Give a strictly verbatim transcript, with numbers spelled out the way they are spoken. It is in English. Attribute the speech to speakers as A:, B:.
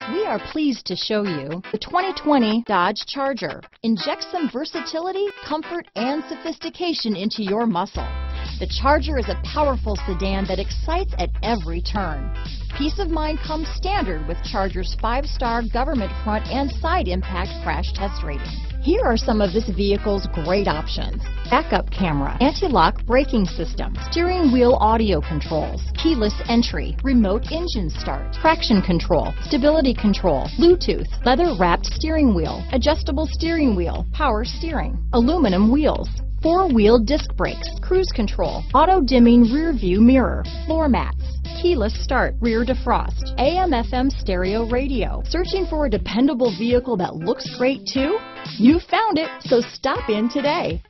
A: We are pleased to show you the twenty twenty Dodge Charger. Inject some versatility, comfort, and sophistication into your muscle. The Charger is a powerful sedan that excites at every turn. Peace of mind comes standard with Charger's five-star government front and side impact crash test rating. Here are some of this vehicle's great options: backup camera, anti-lock braking system, steering wheel audio controls, keyless entry, remote engine start, traction control, stability control, Bluetooth, leather-wrapped steering wheel, adjustable steering wheel, power steering, aluminum wheels, four-wheel disc brakes, cruise control, auto-dimming rear view mirror, floor mats, keyless start, rear defrost, A M F M stereo radio. Searching for a dependable vehicle that looks great too? You found it, so stop in today.